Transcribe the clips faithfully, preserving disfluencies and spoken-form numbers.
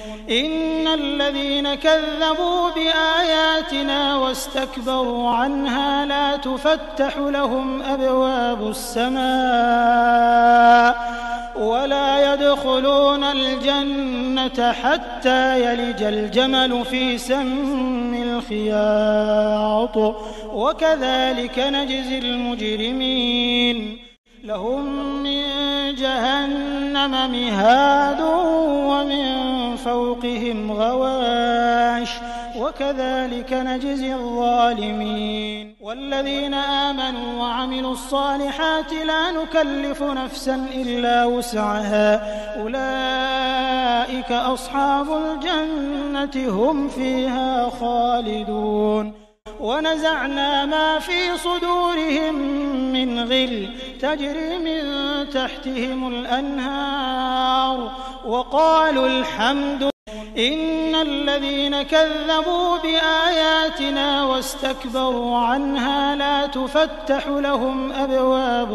إن الذين كذبوا بآياتنا واستكبروا عنها لا تفتح لهم أبواب السماء ولا يدخلون الجنة حتى يلج الجمل في سم الخياط وكذلك نجزي المجرمين لهم من جهنم مهاد ومن فوقهم غواش وكذلك نجزي الظالمين والذين آمنوا وعملوا الصالحات لا نكلف نفسا إلا وسعها أولئك أصحاب الجنة هم فيها خالدون ونزعنا ما في صدورهم من غل تجري من تحتهم الأنهار وقالوا الحمد إن الذين كذبوا بآياتنا واستكبروا عنها لا تفتح لهم أبواب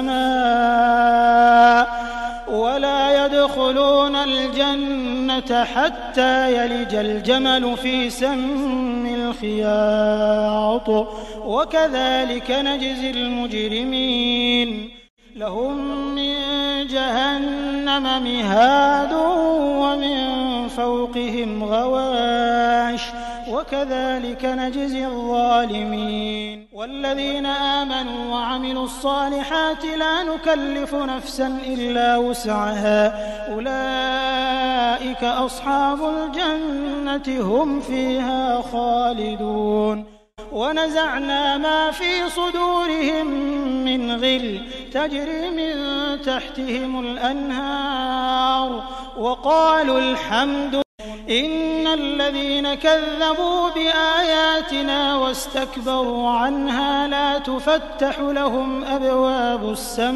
السماء ولا يدخلون الجنة حتى يلج الجمل في سم الخياط وكذلك نجزي المجرمين لهم من جهنم مهاد ومن فوقهم غواش وكذلك نجزي الظالمين والذين آمنوا وعملوا الصالحات لا نكلف نفسا إلا وسعها أولئك أصحاب الجنة هم فيها خالدون ونزعنا ما في صدورهم من غل تجري من تحتهم الأنهار وقالوا الحمد إن الذين كذبوا بآياتنا واستكبروا عنها لا تفتح لهم أبواب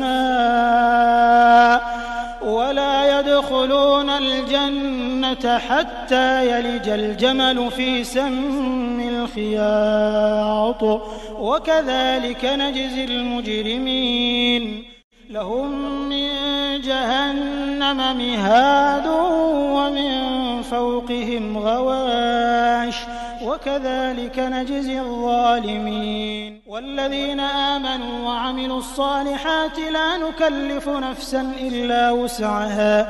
السماء ولا يدخلون الجنة حتى يلج الجمل في سم الخياط وكذلك نجزي المجرمين لهم من جهنم مهاد ومن فوقهم غواش وكذلك نجزي الظالمين والذين آمنوا وعملوا الصالحات لا نكلف نفسا إلا وسعها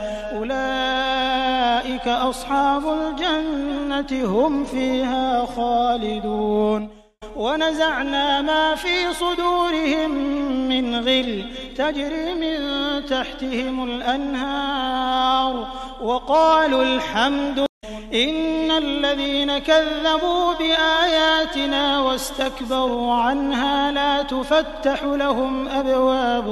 أولئك أصحاب الجنة هم فيها خالدون ونزعنا ما في صدورهم من غل تجري من تحتهم الأنهار وقالوا الحمد إن الذين كذبوا بآياتنا واستكبروا عنها لا تفتح لهم أبواب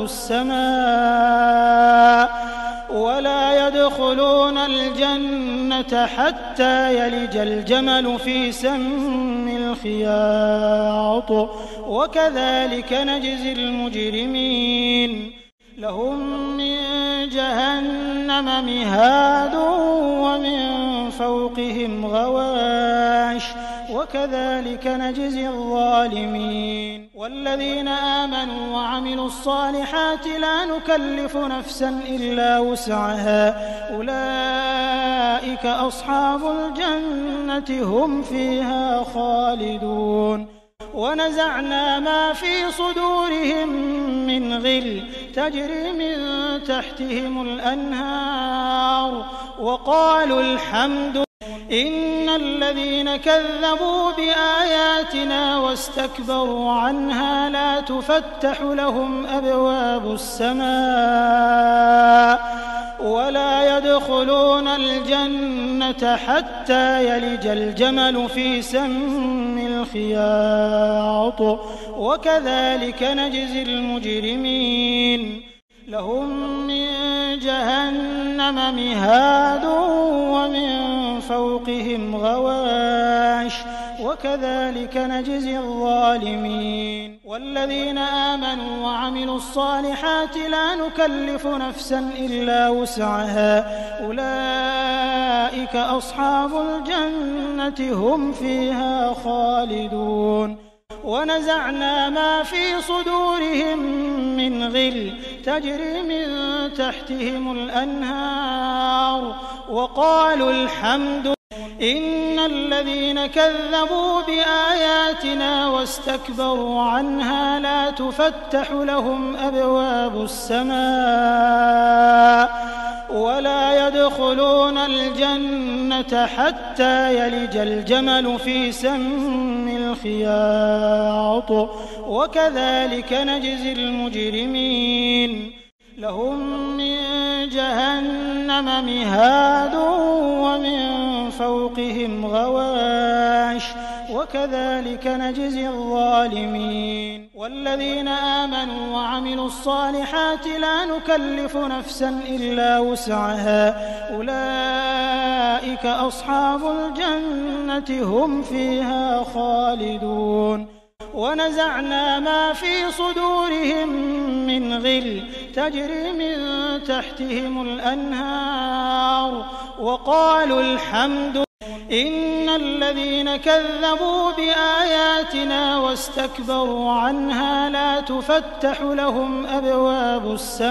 السماء ولا يدخلون الجنة حتى يلج الجمل في سم الخياط وكذلك نجزي المجرمين لهم من جهنم مهاد ومن فوقهم غواش وكذلك نجزي الظالمين والذين آمنوا وعملوا الصالحات لا نكلف نفسا إلا وسعها أولئك أصحاب الجنة هم فيها خالدون ونزعنا ما في صدورهم من غل تجري من تحتهم الأنهار وقالوا الحمد إن الذين كذبوا بآياتنا واستكبروا عنها لا تفتح لهم أبواب السماء ولا يدخلون الجنة حتى يلج الجمل في سم الخياط وكذلك نجزي المجرمين لهم من جهنم مهاد ومن فوقهم غواش وكذلك نجزي الظالمين والذين آمنوا وعملوا الصالحات لا نكلف نفسا إلا وسعها أولئك أصحاب الجنة هم فيها خالدون ونزعنا ما في صدورهم من غل تجري من تحتهم الأنهار وقالوا الحمد إن الذين كذبوا بآياتنا واستكبروا عنها لا تفتح لهم أبواب السماء ولا يدخلون الجنة حتى يلج الجمل في سم الخياط وكذلك نجزي المجرمين لهم من جهنم مهاد ومن فوقهم غواش وكذلك نجزي الظالمين والذين آمنوا وعملوا الصالحات لا نكلف نفسا إلا وسعها أولئك أصحاب الجنة هم فيها خالدون ونزعنا ما في صدورهم من غل تجري من تحتهم الأنهار وقالوا الحمد إن الذين كذبوا بآياتنا واستكبروا عنها لا تفتح لهم أبواب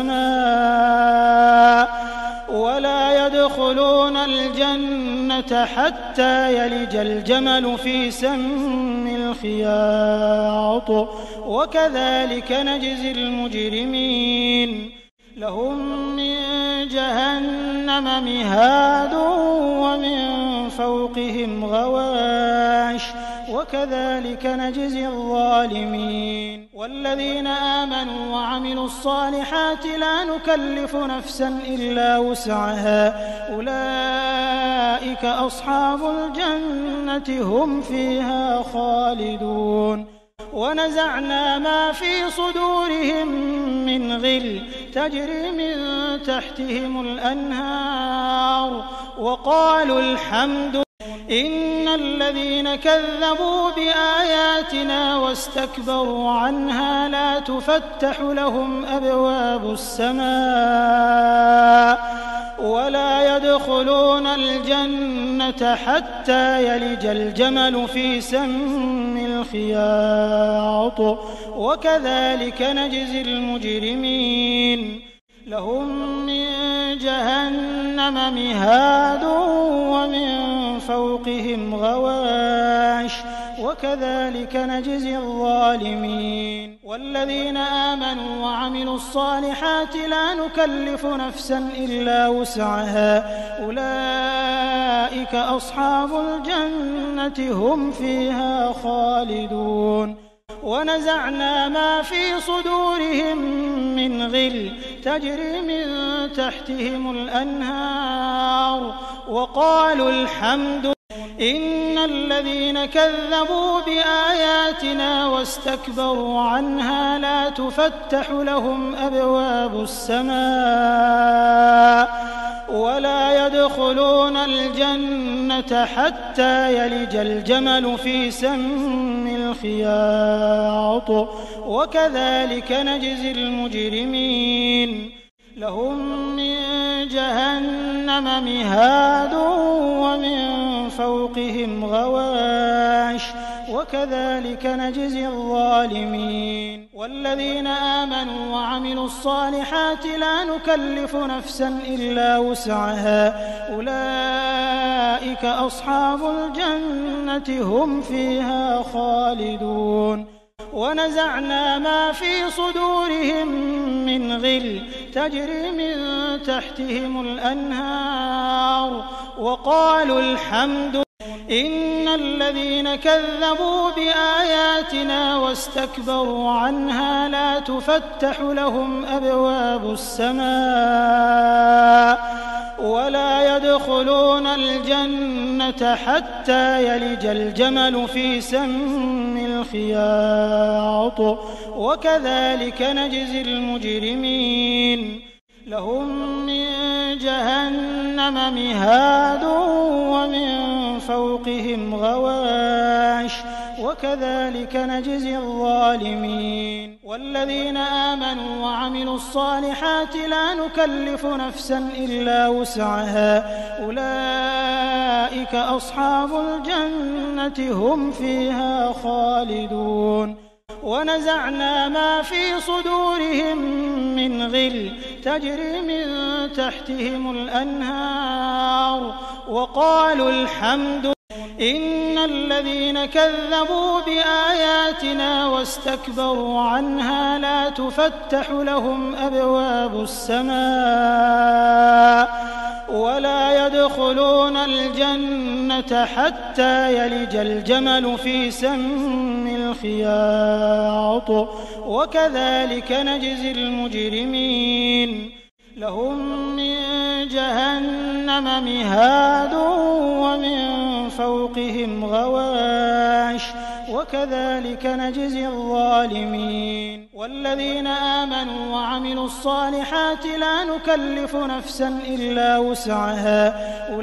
السماء ولا يدخلون الجنة حتى يلج الجمل في سم الخياط وكذلك نجزي المجرمين لهم من جهنم مهاد ومن فوقهم غواش وكذلك نجزي الظالمين والذين آمنوا وعملوا الصالحات لا نكلف نفسا إلا وسعها أولئك أصحاب الجنة هم فيها خالدون ونزعنا ما في صدورهم من غل تجري من تحتهم الأنهار وقالوا الحمد إن الذين كذبوا بآياتنا واستكبروا عنها لا تفتح لهم أبواب السماء ولا يدخلون الجنة حتى يلج الجمل في سم الخياط وكذلك نجزي المجرمين لهم من جهنم مهاد ومن فوقهم غواش وكذلك نجزي الظالمين والذين آمنوا وعملوا الصالحات لا نكلف نفسا إلا وسعها أولئك أصحاب الجنة هم فيها خالدون ونزعنا ما في صدورهم من غل تجري من تحتهم الأنهار وقالوا الحمد إن الذين كذبوا بآياتنا واستكبروا عنها لا تفتح لهم أبواب السماء ولا يدخلون الجنة حتى يلج الجمل في سم الخياط وكذلك نجزي المجرمين لهم من جهنم مهاد ومن فوقهم غواش وكذلك نجزي الظالمين والذين آمنوا وعملوا الصالحات لا نكلف نفسا إلا وسعها أولئك أصحاب الجنة هم فيها خالدون ونزعنا ما في صدورهم من غل تجري من تحتهم الأنهار وقالوا الحمد إن الذين كذبوا بآياتنا واستكبروا عنها لا تفتح لهم أبواب السماء ولا يدخلون الجنة حتى يلج الجمل في سم الخياط وكذلك نجزي المجرمين لهم من جهنم مهاد ومن فوقهم غواش وكذلك نجزي الظالمين والذين آمنوا وعملوا الصالحات لا نكلف نفسا إلا وسعها أولئك أولئك أصحاب الجنة هم فيها خالدون ونزعنا ما في صدورهم من غل تجري من تحتهم الأنهار وقالوا الحمد إن الذين كذبوا بآياتنا واستكبروا عنها لا تفتح لهم أبواب السماء ولا يدخلون الجنة حتى يلج الجمل في سم الخياط وكذلك نجزي المجرمين لهم من جهنم مهاد ومن فوقهم غواش وكذلك نجزي الظالمين والذين آمنوا وعملوا الصالحات لا نكلف نفسا إلا وسعها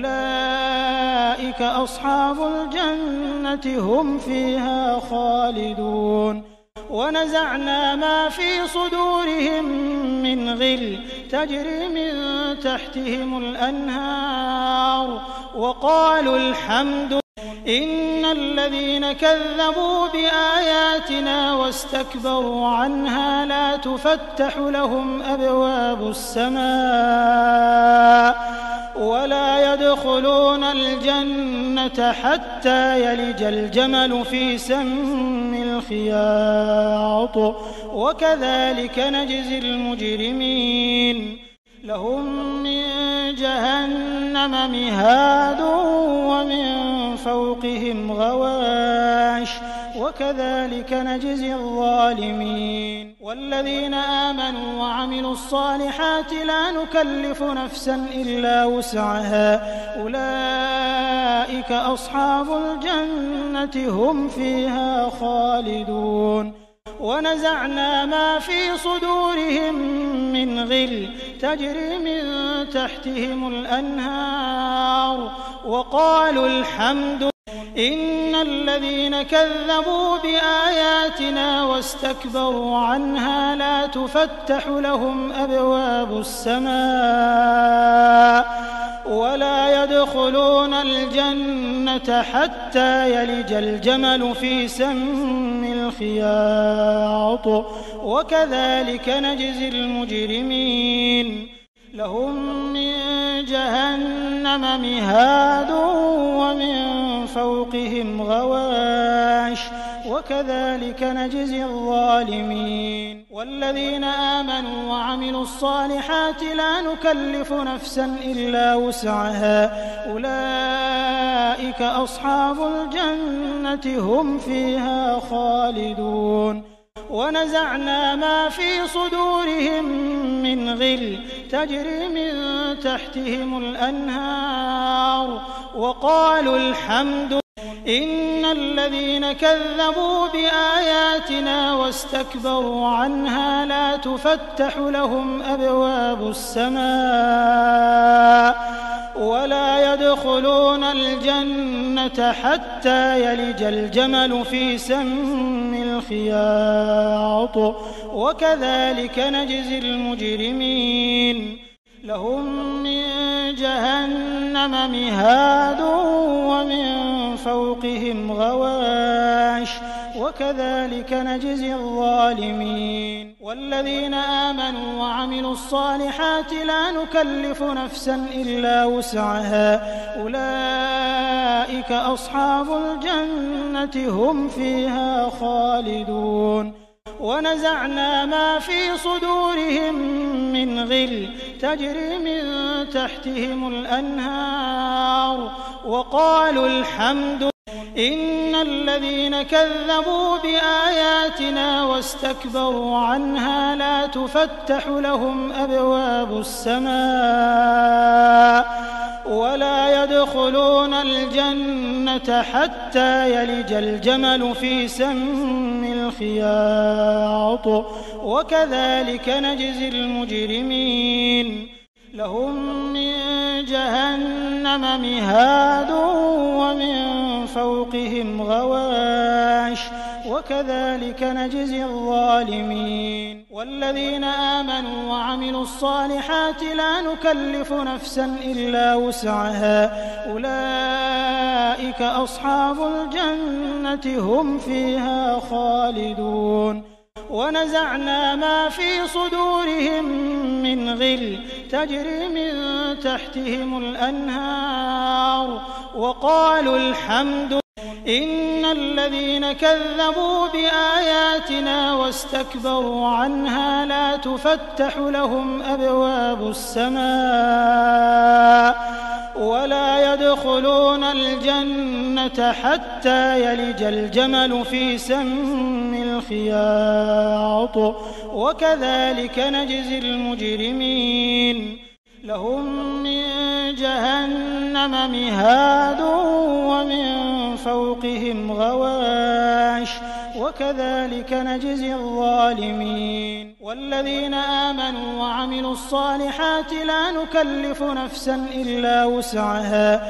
أولئك أصحاب الجنة هم فيها خالدون ونزعنا ما في صدورهم من غل تجري من تحتهم الأنهار وقالوا الحمد إن الذين كذبوا بآياتنا واستكبروا عنها لا تفتح لهم أبواب السماء ولا يدخلون الجنة حتى يلج الجمل في سم الخياط وكذلك نجزي المجرمين لهم من جهنم مهاد ومن فوقهم غواش وكذلك نجزي الظالمين والذين آمنوا وعملوا الصالحات لا نكلف نفسا إلا وسعها أولئك أصحاب الجنة هم فيها خالدون ونزعنا ما في صدورهم من غل تجري من تحتهم الأنهار وقالوا الحمد إن الذين كذبوا بآياتنا واستكبروا عنها لا تفتح لهم أبواب السماء ولا يدخلون الجنة حتى يلج الجمل في سم الخياط وكذلك نجزي المجرمين لهم من جهنم مهاد ومن فوقهم غواش وكذلك نجزي الظالمين والذين آمنوا وعملوا الصالحات لا نكلف نفسا إلا وسعها أولئك أصحاب الجنة هم فيها خالدون ونزعنا ما في صدورهم من غل تجري من تحتهم الأنهار وقالوا الحمد إن الذين كذبوا بآياتنا واستكبروا عنها لا تفتح لهم أبواب السماء ولا يدخلون الجنة حتى يلج الجمل في سم الخياط وكذلك نجزي المجرمين لهم من جهنم مهاد ومن فوقهم غواش وكذلك نجزي الظالمين والذين آمنوا وعملوا الصالحات لا نكلف نفسا إلا وسعها أولئك أصحاب الجنة هم فيها خالدون ونزعنا ما في صدورهم من غل تجري من تحتهم الأنهار وقالوا الحمد إن الذين كذبوا بآياتنا واستكبروا عنها لا تفتح لهم أبواب السماء ولا يدخلون الجنة حتى يلج الجمل في سم الخياط وكذلك نجزي المجرمين لهم من جهنم مهاد ومن فوقهم غواش وكذلك نجزي الظالمين والذين آمنوا وعملوا الصالحات لا نكلف نفسا إلا وسعها أولئك أولئك أصحاب الجنة هم فيها خالدون ونزعنا ما في صدورهم من غل تجري من تحتهم الأنهار وقالوا الحمد إن الذين كذبوا بآياتنا واستكبروا عنها لا تفتح لهم أبواب السماء ولا يدخلون الجنة حتى يلج الجمل في سم الخياط وكذلك نجزي المجرمين لهم من جهنم مهاد ومن فوقهم غواش وكذلك نجزي الظالمين والذين آمنوا وعملوا الصالحات لا نكلف نفسا إلا وسعها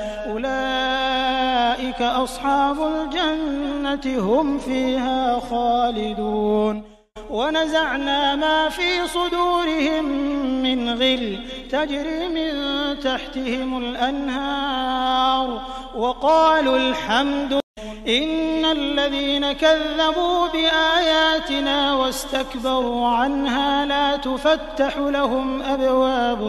أولئك أصحاب الجنة هم فيها خالدون ونزعنا ما في صدورهم من غل تجري من تحتهم الأنهار وقالوا الحمد إن الذين كذبوا بآياتنا واستكبروا عنها لا تفتح لهم أبواب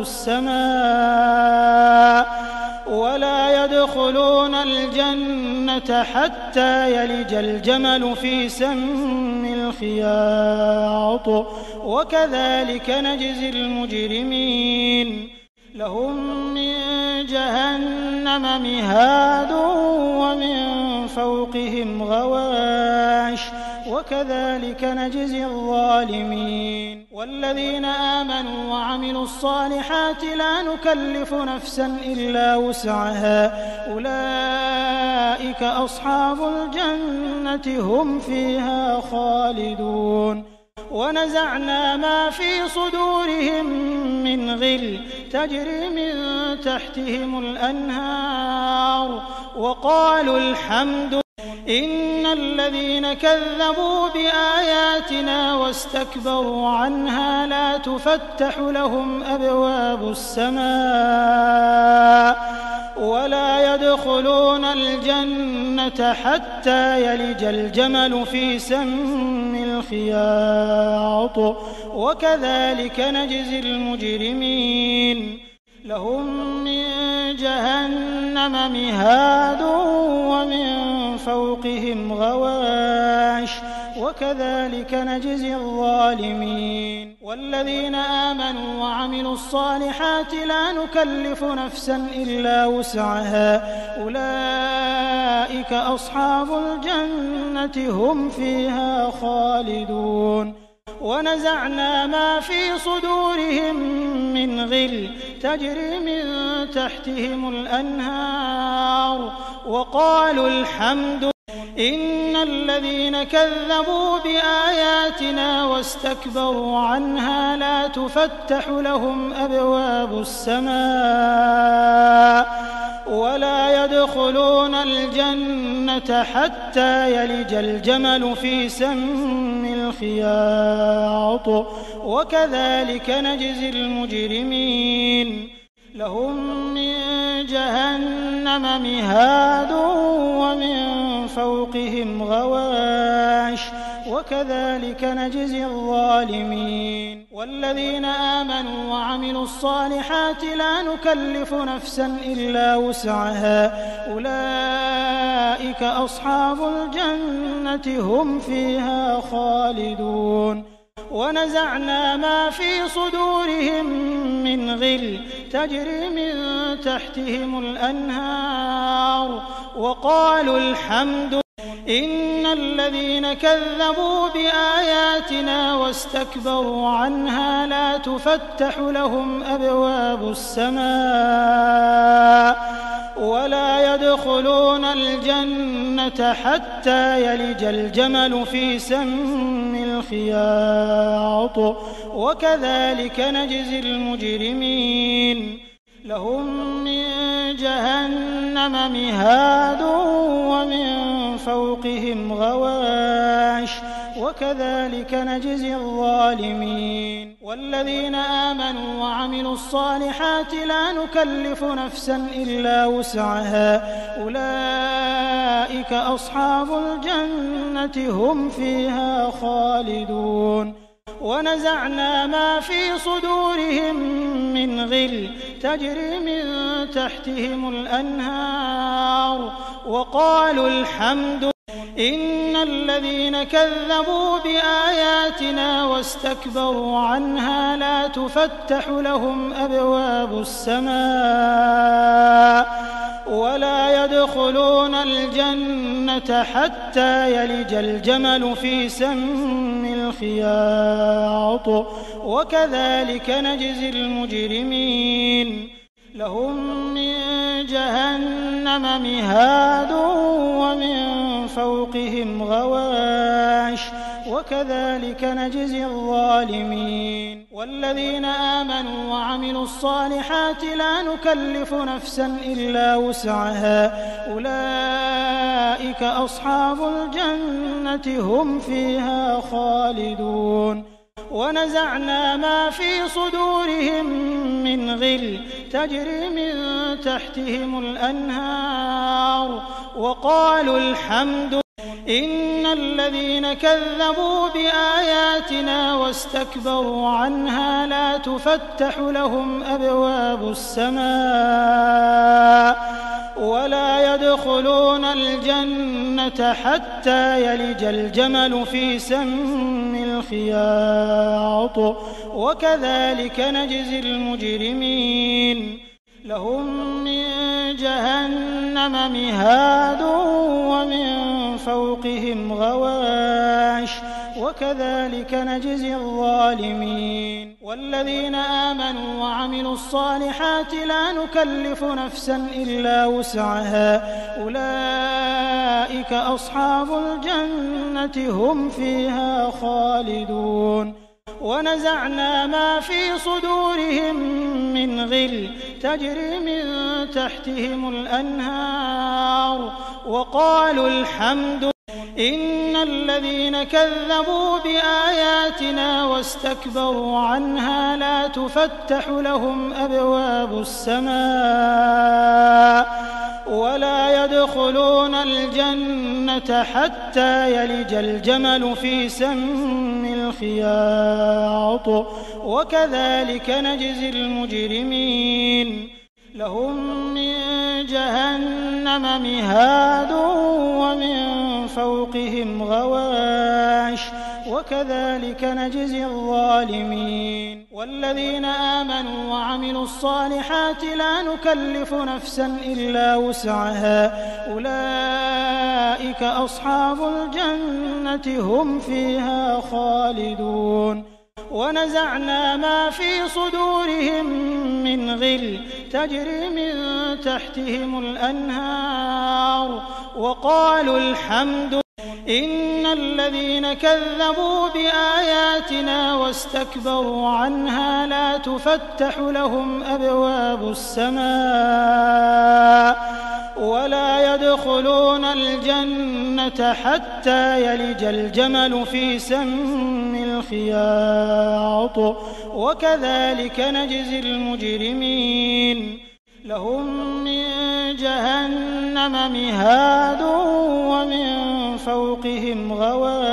السماء ولا يدخلون الجنة حتى يلج الجمل في سم الخياط وكذلك نجزي المجرمين لهم من جهنم مهاد ومن فوقهم غواش وكذلك نجزي الظالمين والذين آمنوا وعملوا الصالحات لا نكلف نفسا إلا وسعها أولئك أصحاب الجنة هم فيها خالدون ونزعنا ما في صدورهم من غل تجري من تحتهم الأنهار وقالوا الحمد إن الذين كذبوا بآياتنا واستكبروا عنها لا تفتح لهم أبواب السماء ولا يدخلون الجنة حتى يلج الجمل في سم الخياط وكذلك نجزي المجرمين لهم من جهنم مهاد ومن فوقهم غواش وكذلك نجزي الظالمين والذين آمنوا وعملوا الصالحات لا نكلف نفسا إلا وسعها أولئك أصحاب الجنة هم فيها خالدون ونزعنا ما في صدورهم من غل تجري من تحتهم الأنهار وقالوا الحمد إن الذين كذبوا بآياتنا واستكبروا عنها لا تفتح لهم أبواب السماء ولا يدخلون الجنة حتى يلج الجمل في سم الخياط وكذلك نجزي المجرمين لهم من جهنم مهاد ومن فوقهم غواش وكذلك نجزي الظالمين والذين آمنوا وعملوا الصالحات لا نكلف نفسا إلا وسعها أولئك أصحاب الجنة هم فيها خالدون ونزعنا ما في صدورهم من غل تجري من تحتهم الأنهار وقالوا الحمد إن الذين كذبوا بآياتنا واستكبروا عنها لا تفتح لهم أبواب السماء ولا يدخلون الجنة حتى يلج الجمل في سم الخياط وكذلك نجزي المجرمين لهم من جهنم مهاد ومن فوقهم غواش وكذلك نجزي الظالمين والذين آمنوا وعملوا الصالحات لا نكلف نفسا إلا وسعها أولئك أولئك أصحاب الجنة هم فيها خالدون ونزعنا ما في صدورهم من غل تجري من تحتهم الأنهار وقالوا الحمد إن الذين كذبوا بآياتنا واستكبروا عنها لا تفتح لهم أبواب السماء ولا يدخلون الجنة حتى يلج الجمل في سم الخياط وكذلك نجزي المجرمين لهم من جهنم مهاد ومن فوقهم غواش وكذلك نجزي الظالمين والذين آمنوا وعملوا الصالحات لا نكلف نفسا إلا وسعها أولئك أصحاب الجنة هم فيها خالدون ونزعنا ما في صدورهم من غل تجري من تحتهم الأنهار وقالوا الحمد إن الذين كذبوا بآياتنا واستكبروا عنها لا تفتح لهم أبواب السماء ولا يدخلون الجنة حتى يلج الجمل في سم الخياط وكذلك نجزي المجرمين لهم من جهنم مهاد ومن فوقهم غواش وكذلك نجزي الظالمين والذين آمنوا وعملوا الصالحات لا نكلف نفسا إلا وسعها أولئك أصحاب الجنة هم فيها خالدون ونزعنا ما في صدورهم من غل تجري من تحتهم الأنهار وقالوا الحمد إن الذين كذبوا بآياتنا واستكبروا عنها لا تفتح لهم أبواب السماء ولا يدخلون الجنة حتى يلج الجمل في سم الخياط وكذلك نجزي المجرمين لهم من جهنم مهاد ومن فوقهم غواش وكذلك نجزي الظالمين والذين آمنوا وعملوا الصالحات لا نكلف نفسا إلا وسعها أولئك أصحاب الجنة هم فيها خالدون ونزعنا ما في صدورهم من غل تجري من تحتهم الأنهار وقالوا الحمد إن الذين كذبوا بآياتنا واستكبروا عنها لا تفتح لهم أبواب السماء ولا يدخلون الجنة حتى يلج الجمل في سم الخياط وكذلك نجزي المجرمين لهم من جهنم مهاد ومن فوقهم غواش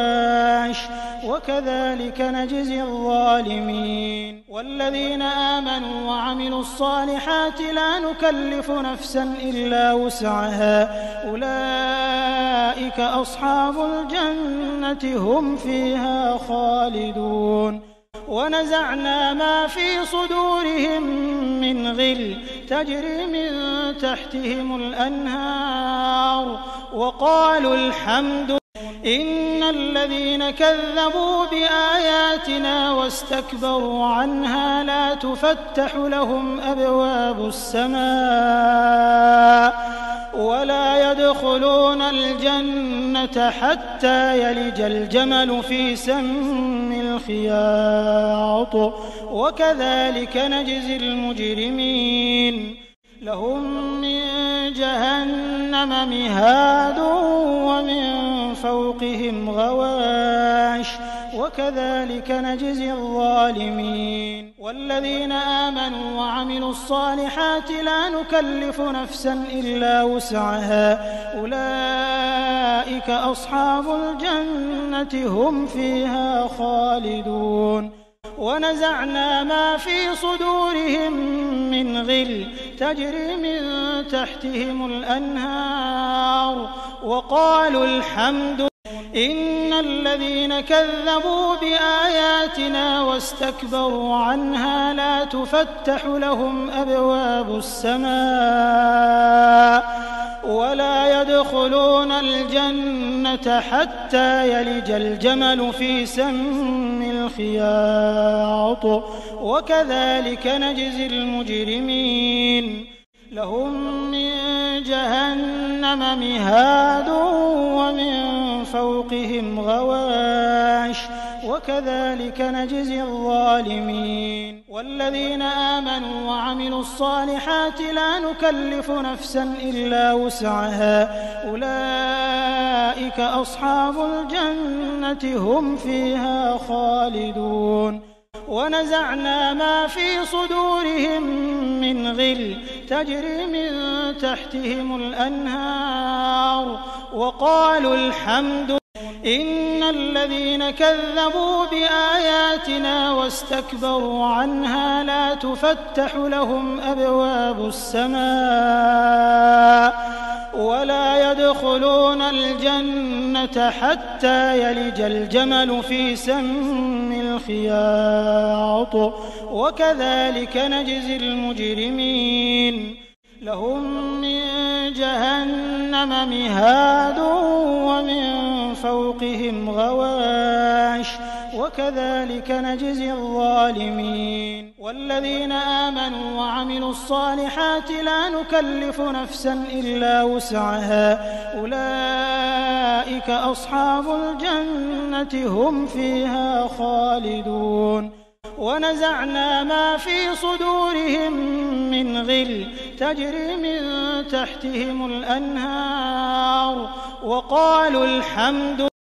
وكذلك نجزي الظالمين والذين آمنوا وعملوا الصالحات لا نكلف نفسا إلا وسعها أولئك أصحاب الجنة هم فيها خالدون ونزعنا ما في صدورهم من غل تجري من تحتهم الأنهار وقالوا الحمد إن الذين كذبوا بآياتنا واستكبروا عنها لا تفتح لهم أبواب السماء ولا يدخلون الجنة حتى يلج الجمل في سم الخياط وكذلك نجزي المجرمين لهم من جهنم مهاد ومن فوقهم غواش وكذلك نجزي الظالمين والذين آمنوا وعملوا الصالحات لا نكلف نفسا إلا وسعها أولئك أصحاب الجنة هم فيها خالدون ونزعنا ما في صدورهم من غل تجري من تحتهم الأنهار وقالوا الحمد لله إن الذين كذبوا بآياتنا واستكبروا عنها لا تفتح لهم أبواب السماء ولا يدخلون الجنة حتى يلج الجمل في سم الخياط وكذلك نجزي المجرمين لهم من جهنم مهاد ومن فوقهم غواش وكذلك نجزي الظالمين والذين آمنوا وعملوا الصالحات لا نكلف نفسا إلا وسعها أولئك أصحاب الجنة هم فيها خالدون ونزعنا ما في صدورهم من غل تجري من تحتهم الأنهار وقالوا الحمد لله إن الذين كذبوا بآياتنا واستكبروا عنها لا تفتح لهم أبواب السماء ولا يدخلون الجنة حتى يلج الجمل في سم الخياط وكذلك نجزي المجرمين لهم من جهنم مهاد ومن فوقهم غواش وكذلك نجزي الظالمين والذين آمنوا وعملوا الصالحات لا نكلف نفسا إلا وسعها أولئك أصحاب الجنة هم فيها خالدون ونزعنا ما في صدورهم من غل تجري من تحتهم الأنهار وقالوا الحمد